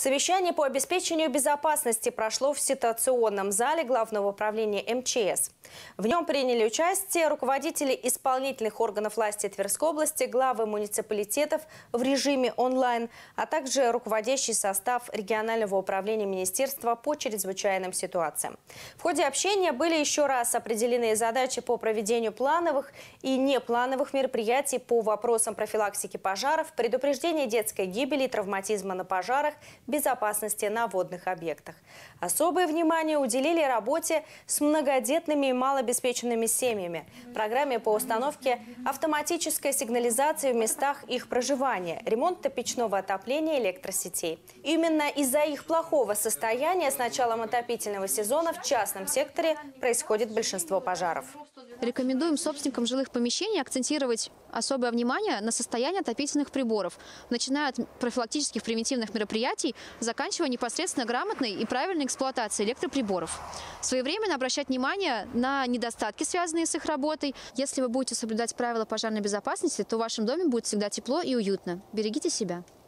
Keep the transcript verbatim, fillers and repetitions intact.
Совещание по обеспечению безопасности прошло в ситуационном зале Главного управления эм че эс. В нем приняли участие руководители исполнительных органов власти Тверской области, главы муниципалитетов в режиме онлайн, а также руководящий состав регионального управления министерства по чрезвычайным ситуациям. В ходе общения были еще раз определены задачи по проведению плановых и неплановых мероприятий по вопросам профилактики пожаров, предупреждения детской гибели и травматизма на пожарах, безопасности на водных объектах. Особое внимание уделили работе с многодетными и малообеспеченными семьями, программе по установке автоматической сигнализации в местах их проживания, ремонта печного отопления, электросетей. Именно из-за их плохого состояния с началом отопительного сезона в частном секторе происходит большинство пожаров. Рекомендуем собственникам жилых помещений акцентировать особое внимание на состояние отопительных приборов, начиная от профилактических превентивных мероприятий, заканчивая непосредственно грамотной и правильной эксплуатацией электроприборов. Своевременно обращать внимание на недостатки, связанные с их работой. Если вы будете соблюдать правила пожарной безопасности, то в вашем доме будет всегда тепло и уютно. Берегите себя.